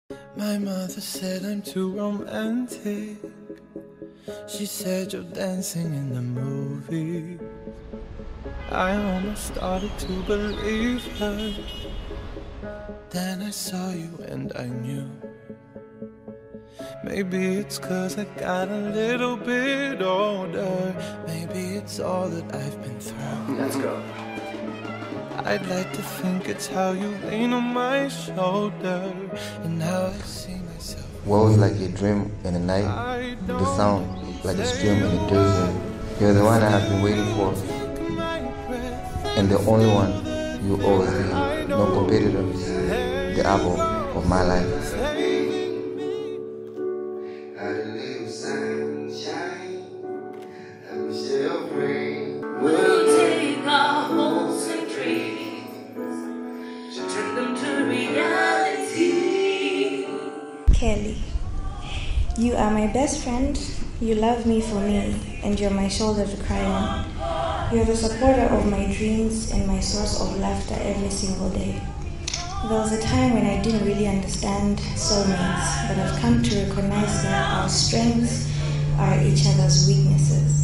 My mother said I'm too romantic. She said you're dancing in the movie. I almost started to believe her. Then I saw you and I knew. Maybe it's 'cause I got a little bit older. Maybe it's all that I've been through. Let's go. I'd like to think it's how you lean on my shoulder and how I see myself. What was like your dream in the night? The sound like a stream in the desert. You're the one I have been waiting for, and the only one you always be. No competitors. The apple of my life. We'll take our hopes and dreams, turn them to reality. Kelly, you are my best friend, you love me for me, and you're my shoulder to cry on. You're the supporter of my dreams and my source of laughter every single day. There was a time when I didn't really understand soulmates, but I've come to recognize that our strengths are each other's weaknesses.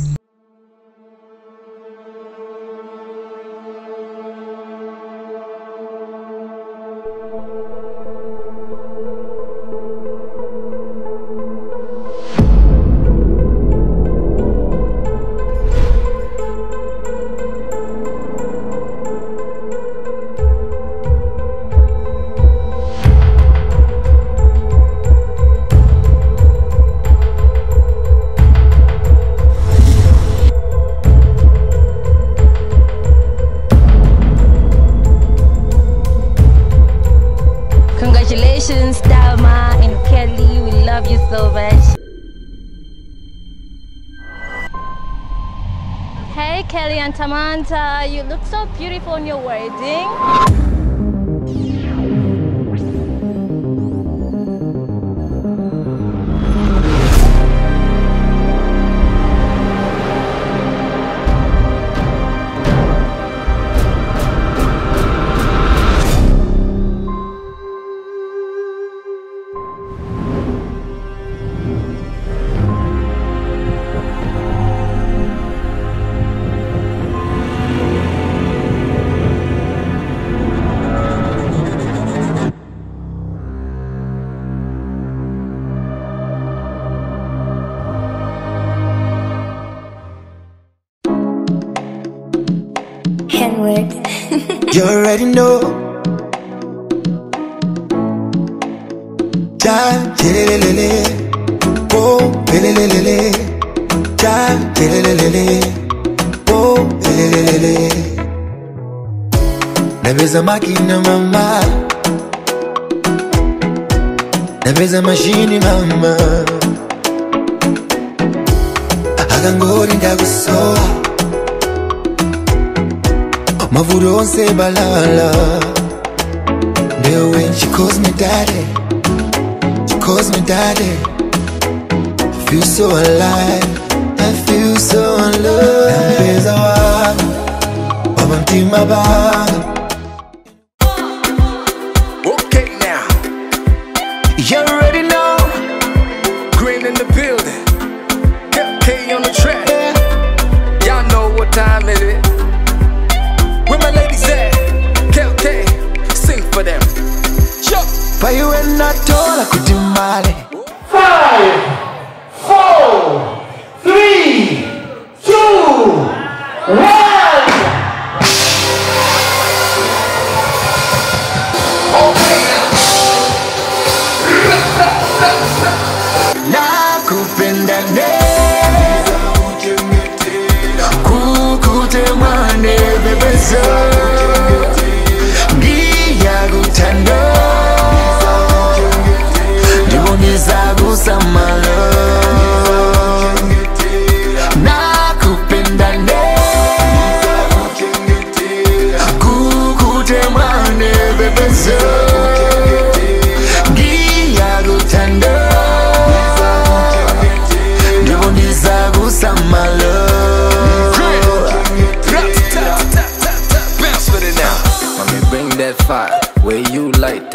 Congratulations, Dalma and Kelly. We love you so much. Hey, Kelly and Tamanda, you look so beautiful on your wedding. You already know. Ja, jelelele, oh, jelelele, ja, jelelele, oh, jelelele. Nebeza makina mama, nebeza machine mama. Akangori ndakusoa. Mavuro onse balala. There when she calls me daddy, she calls me daddy. I feel so alive, I feel so alive. Nambeza wa, wabamtima ba. Okay now, You already know. Green in the building, K on the track. Y'all know what time it is. Where my ladies at? K, sing for them. Jump. Why you ain't not told I could demale? 5, 4, 3, 2, 1. Nakupenda neza kukutemane bebezo ngiyakutanda ndibonisa kusamala nakupenda neza kukutemane bebezo ngiyakutanda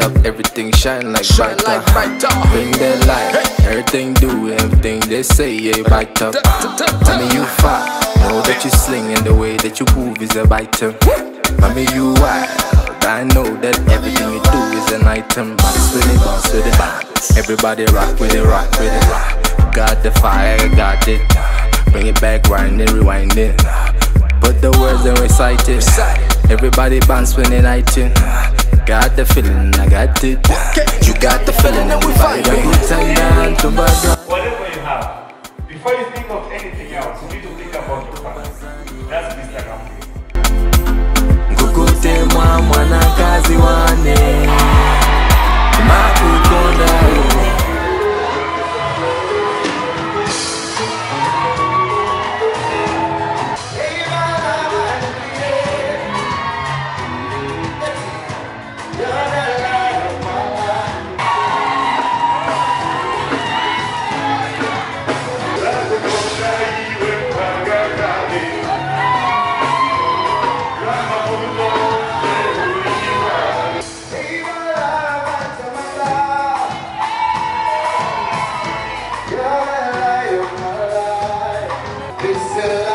up, everything shine like brighter. Bring that light, everything do, everything they say, yeah, bite up. Mommy, you fine, know that you sling and the way that you move is a biter. Mommy, you wild, I know that everything you do is an item. Bounce with it, bounce with it, bounce. Everybody rock with it, rock with it, rock. Got the fire, got it. Bring it back, wind it, rewind it. Put the words and recite it. Everybody bounce when they night in. Got the feeling, I got it. You got the feeling and we vibe. Whatever you have, before you think of anything else, you need to think about your family. That's Mr. Gambi. Kukute mwana kazi wane makukonda yo. This